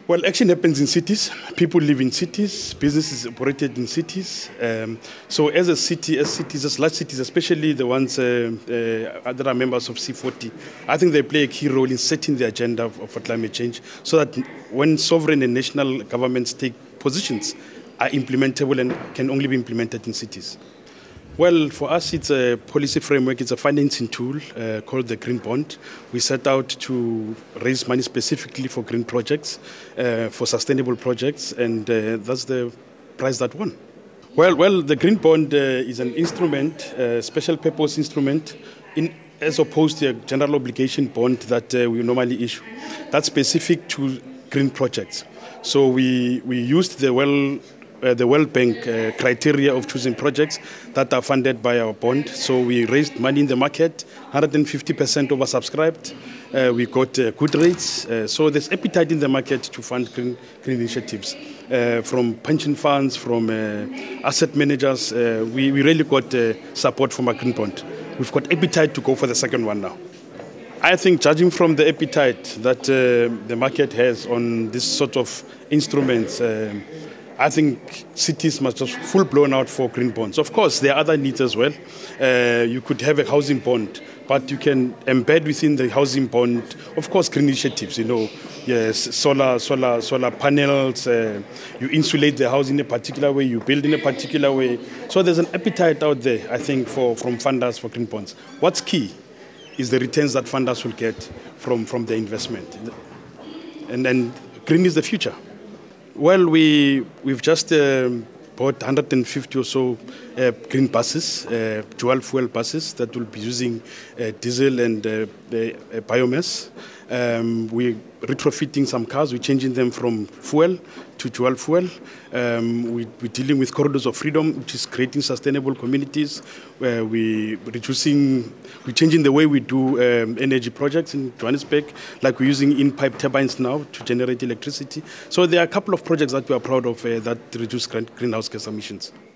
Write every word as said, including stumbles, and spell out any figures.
Well, action happens in cities. People live in cities. Businesses operated in cities. Um, so as a city, as cities, as large cities, especially the ones uh, uh, that are members of C forty, I think they play a key role in setting the agenda for, for climate change so that when sovereign and national governments take positions, are implementable and can only be implemented in cities. Well, for us, it's a policy framework. It's a financing tool uh, called the Green Bond. We set out to raise money specifically for green projects, uh, for sustainable projects, and uh, that's the prize that won. Well, well, the Green Bond uh, is an instrument, a special purpose instrument, in, as opposed to a general obligation bond that uh, we normally issue. That's specific to green projects. So we, we used the well Uh, the World Bank uh, criteria of choosing projects that are funded by our bond. So we raised money in the market, one hundred fifty percent oversubscribed. Uh, we got uh, good rates. Uh, so there's appetite in the market to fund green, green initiatives. Uh, from pension funds, from uh, asset managers, uh, we, we really got uh, support from our Green Bond. We've got appetite to go for the second one now. I think judging from the appetite that uh, the market has on this sort of instruments, uh, I think cities must just full blown out for green bonds. Of course, there are other needs as well. Uh, you could have a housing bond, but you can embed within the housing bond, of course, green initiatives. You know, yes, solar, solar, solar panels. Uh, you insulate the house in a particular way. You build in a particular way. So there's an appetite out there, I think, for from funders for green bonds. What's key is the returns that funders will get from from the investment, and then green is the future. Well, we, we've just um, bought one hundred fifty or so uh, green buses, uh, dual fuel buses that will be using uh, diesel and uh, uh, biomass. Um, we're retrofitting some cars, we're changing them from fuel to dual fuel. Um, we, we're dealing with corridors of freedom, which is creating sustainable communities. Where we reducing, we're changing the way we do um, energy projects in Johannesburg, like we're using in-pipe turbines now to generate electricity. So there are a couple of projects that we are proud of uh, that reduce greenhouse gas emissions.